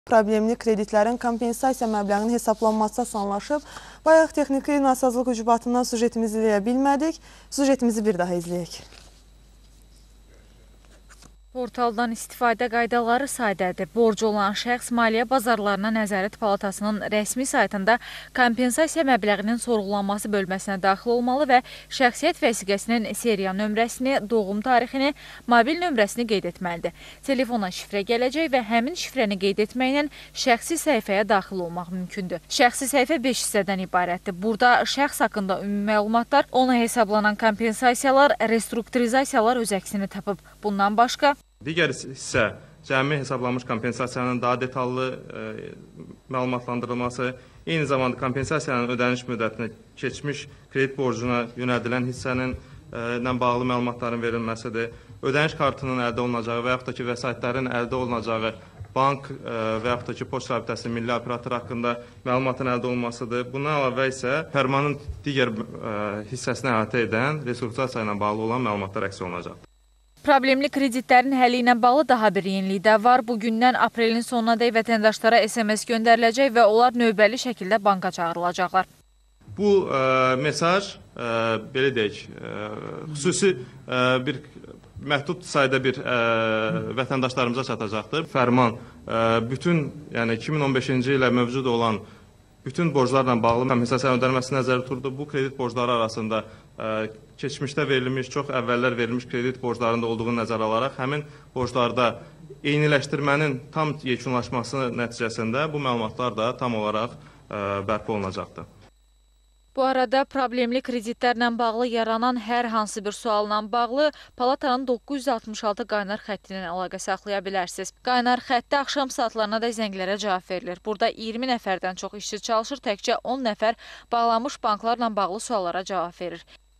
Problemli kreditlərin kompensasiya məbləğinin hesablanması asanlaşıb. Bayaq texniki nasazlıq ucbatından sujetimizi izləyə bilmədik. Sujetimizi bir daha izləyək. Portaldan istifadə qaydaları sadədir. Borcu olan şəxs Maliyyə Bazarlarına Nəzarət Palatasının rəsmi saytında kompensasiya məbləğinin sorğulanması bölməsinə daxil olmalı və şəxsiyyət vəsiqəsinin seriya nömrəsini, doğum tarixini, mobil nömrəsini qeyd etməlidir. Telefona şifrə gələcək və həmin şifrəni qeyd etməklə şəxsi səhifəyə daxil olmaq mümkündür. Şəxsi səhifə 5 hissədən ibarətdir. Burada şəxs haqqında ümumi məlumatlar, ona hesablanan kompensasiyalar, restrukturizasiyalar öz əksini tapıb. Bundan başqa digər hissə cəmi hesablanmış kompensasiyanın daha detallı məlumatlandırılması, eyni zamanda kompensasiyanın ödəniş müddətinə keçmiş kredit borcuna yönəldilən hissənin ilə bağlı məlumatların verilməsidir. Ödəniş kartının əldə olunacağı və yaxud da ki, vəsaitlərin əldə olunacağı bank və yaxud da ki, poçt rabitəsinin milli operatoru haqqında məlumatın əldə olunmasıdır. Bundan əlavə isə fərmanın digər hissəsini əhatə edən restrukturizasiya ilə bağlı olan məlumatlar əks olunacaqdır. Problemli kreditlərin həlli ilə bağlı daha bir yenilik də var. Bugündən aprelin sonunadək vətəndaşlara SMS göndəriləcək və onlar növbəli şəkildə banka çağırılacaqlar. Bu mesaj, belə deyək, xüsusi bir məhdud sayda bir vətəndaşlarımıza çatacaqdır. Fərman bütün, yəni 2015-ci ilə mövcud olan bütün borclarla bağlı kompensasiya ödənilməsi nəzərdə tutuldu. Bu kredit borcları arasında keçmişdə verilmiş, çox əvvəllər verilmiş kredit borclarında olduğu nəzərə alaraq həmin borclarda eyniləşdirmənin tam yekunlaşması nəticəsində bu məlumatlar da tam olaraq bərpa olunacaqdır. Bu arada problemli kreditlərlə bağlı yaranan hər hansı bir sualla bağlı Palatanın 966 qaynar xətti ilə əlaqə saxlaya bilərsiniz. Qaynar xəttdə axşam saatlarına da zənglərə cavab verilir. Burada 20 nəfərdən çox işçi çalışır, təkcə 10 nəfər bağlanmış banklarla bağlı suallara cavab verir.